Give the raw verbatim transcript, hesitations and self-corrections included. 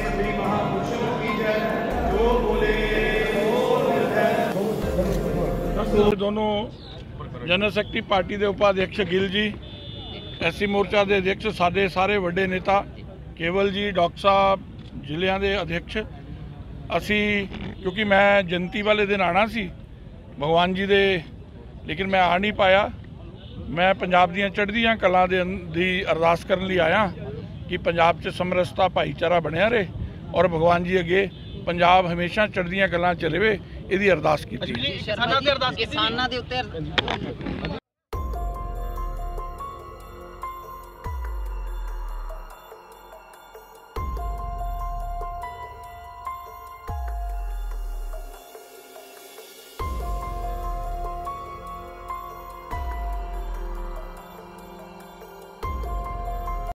सभी महापुरुषों की जय। जो बोले दोनों जनरल सैकटरी पार्टी के उपाध्यक्ष गिल जी, एस सी मोर्चा के अध्यक्ष, साडे सारे वड्डे नेता केवल जी, डॉक्टर साहब, ਜ਼ਿਲ੍ਹਿਆਂ ਦੇ अध्यक्ष, ਅਸੀਂ क्योंकि मैं जयंती वाले दिन आना सी भगवान जी दे, लेकिन मैं आ नहीं पाया। मैं पंजाब ਦੀਆਂ ਚੜ੍ਹਦੀਆਂ ਕਲਾਂ ਦੇ ਦੀ ਅਰਦਾਸ ਕਰਨ ਲਈ ਆਇਆ कि पंजाब 'ਚ ਸਮਰਸਤਾ ਭਾਈਚਾਰਾ ਬਣਿਆ ਰਹੇ और भगवान जी अगे पंजाब हमेशा चढ़दियां कलां 'ਚ ਰਹੇ, ਇਹਦੀ ਅਰਦਾਸ ਕੀਤੀ। किसानां दे अरदास किसानां दे उत्ते